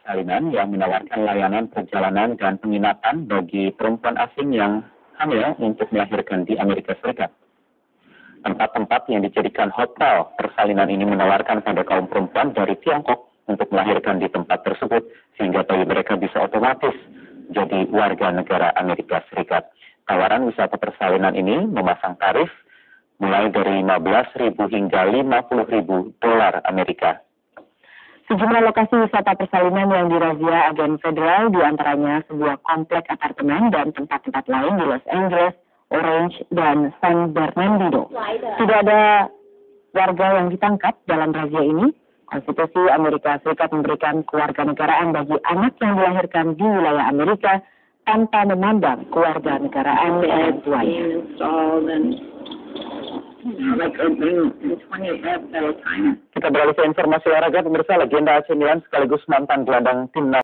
persalinan yang menawarkan layanan perjalanan dan penginapan bagi perempuan asing yang hamil untuk melahirkan di Amerika Serikat. Tempat-tempat yang dijadikan hotel persalinan ini menawarkan pada kaum perempuan dari Tiongkok untuk melahirkan di tempat tersebut, sehingga bayi mereka bisa otomatis jadi warga negara Amerika Serikat. Tawaran wisata persalinan ini memasang tarif mulai dari 15.000 hingga 50.000 dolar Amerika. Sejumlah lokasi wisata persalinan yang dirazia agen federal, diantaranya sebuah komplek apartemen dan tempat-tempat lain di Los Angeles, Orange, dan San Bernardino. Tidak ada warga yang ditangkap dalam razia ini. Konstitusi Amerika Serikat memberikan kewarganegaraan bagi anak yang dilahirkan di wilayah Amerika tanpa memandang kewarganegaraan orang tuanya. Kita beralih ke informasi olahraga, pemirsa. Legenda AC Milan sekaligus mantan gelandang timnas